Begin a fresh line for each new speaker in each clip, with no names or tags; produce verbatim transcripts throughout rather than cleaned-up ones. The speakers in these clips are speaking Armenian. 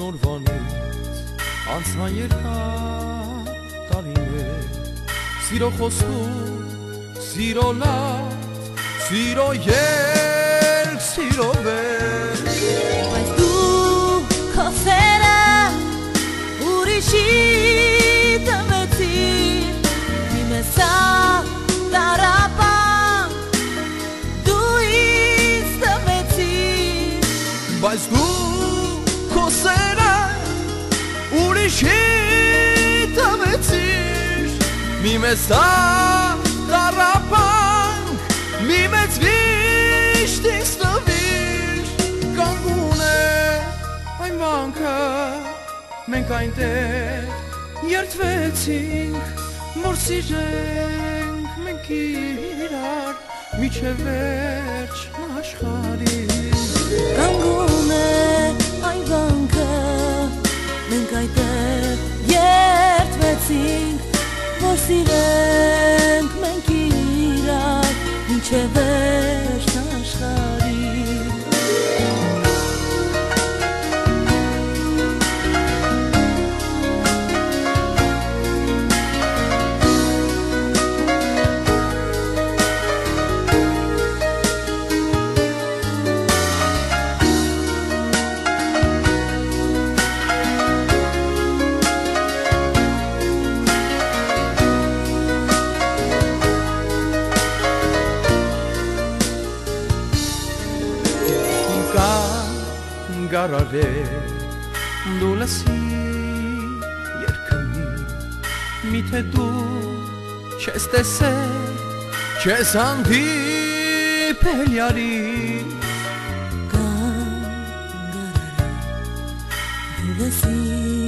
անորվանից անցան երկար տարիներ սիրո խոստում սիրո լավ սիրո երգ սիրո վեր
բայց դու քո սերը ուրիշի տվեցիր մի մեսա տարապան դու ինձ տվեցիր
բայց դու քո սերը ուրիշի տվեցիր մի մեսա տարապան մի մեծ վիշտ ինձ տվիր կանգուն է այն վանքը մենք այնտեղ երդվեցինք որ սիրենք մենք իրար միջև վերջ աշխարհի
կանգուն է այն վանքը մենք այնտեղ երդվեցինք որ սիրենք մենք իրար միջև վերջ աշխարհի
Գարարե դու լսի երկնի միթե դու չես տեսել չես հանդիպել յարի
Գարարե դու լսի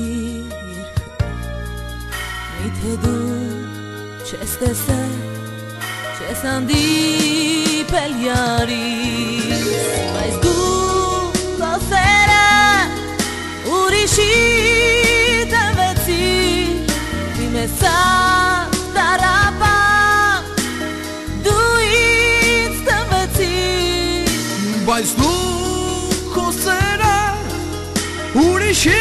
երկնի միթե դու չես տեսել չես հանդիպել յարի բայց դու սերը ուրիշի տվեցիր մի մեսա տարապան դու ինձ տվեցիր
բայց դու քո սերը ուրիշի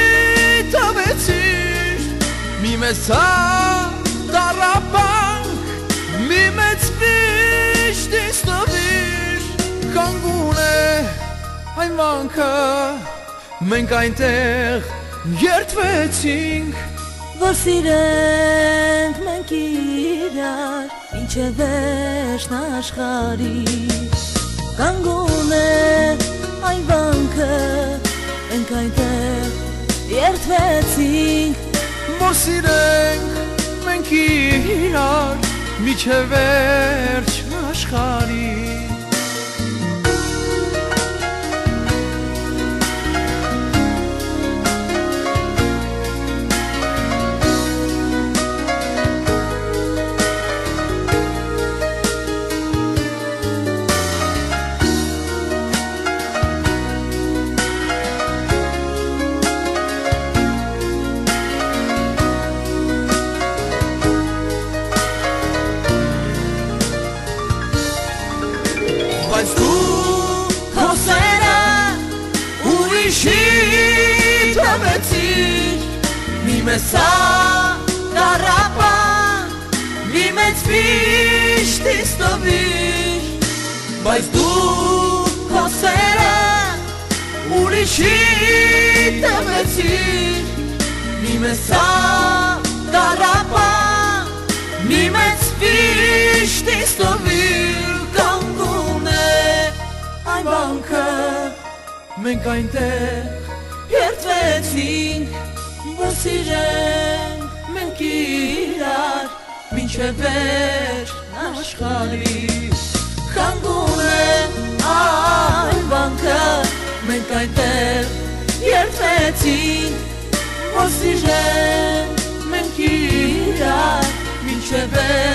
տվեցիր մի մեսա տարապան մի մեծ վիշտ ինձ տվիր կանգուն է այն վանքը մենք այնտեղ երդվեցինք
որ սիրենք մենք իրար ինչև վերջն աշխարհի կանգուն է այն վանքը մենք այնտեղ երդվեցինք
որ սիրենք մենք իրար միջև վերջն աշխարհի բայց դու քո սերը ուրիշի տվեցիր մի մեսա տարապան մի մեծ վիշտ ինձ տվիր բայց դու քո սերը ուրիշի տվեցիր մի մեսա տարապան մի մեծ վիշտ ինձ տվիր այն վանքը մենք այնտեղ երդվեցինք որ սիրենք մենք իրար մինչև վերջ աշխարհի կանգուն է այն վանքը մենք այնտեղ երդվեցինք որ սիրենք մենք իրար մինչև վերջ